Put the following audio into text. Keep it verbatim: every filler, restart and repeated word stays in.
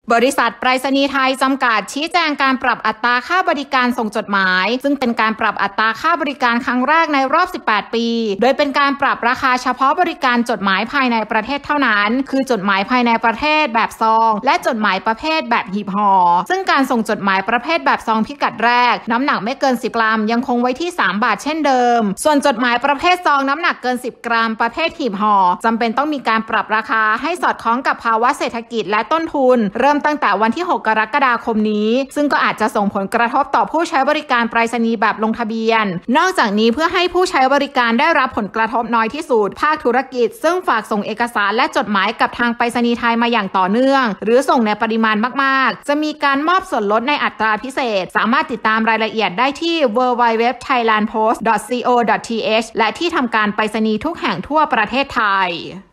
บริษัทไปรษณีย์ไทยจำกัดชี้แจงการปรับอัตราค่าบริการส่งจดหมายซึ่งเป็นการปรับอัตราค่าบริการครั้งแรกในรอบสิบแปดปีโดยเป็นการปรับราคาเฉพาะบริการจดหมายภายในประเทศเท่านั้นคือจดหมายภายในประเทศแบบซองและจดหมายประเภทแบบหีบห่อซึ่งการส่งจดหมายประเภทแบบซองพิกัดแรกน้ำหนักไม่เกินสิบกรัมยังคงไว้ที่สามบาทเช่นเดิมส่วนจดหมายประเภทซองน้ำหนักเกินสิบกรัมประเภทหีบห่อจำเป็นต้องมีการปรับราคาให้สอดคล้องกับภาวะเศรษฐกิจและต้นทุนเริ่มตั้งแต่วันที่หกกรกฎาคมนี้ซึ่งก็อาจจะส่งผลกระทบต่อผู้ใช้บริการไปรษณีย์แบบลงทะเบียนนอกจากนี้เพื่อให้ผู้ใช้บริการได้รับผลกระทบน้อยที่สุดภาคธุรกิจซึ่งฝากส่งเอกสารและจดหมายกับทางไปรษณีย์ไทยมาอย่างต่อเนื่องหรือส่งในปริมาณมากๆจะมีการมอบส่วนลดในอัตราพิเศษสามารถติดตามรายละเอียดได้ที่ ดับเบิลยู ดับเบิลยู ดับเบิลยู ดอท ไทยแลนด์ โพสต์ ดอท ซี โอ ดอท ที เอช และที่ทำการไปรษณีย์ทุกแห่งทั่วประเทศไทย